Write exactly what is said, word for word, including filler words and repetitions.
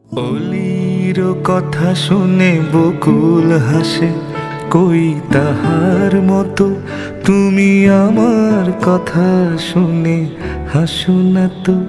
অলির কথা শুনে বকুল হাসে, কই তাহার মতো তুমি আমার কথা শুনে হাসো না তো।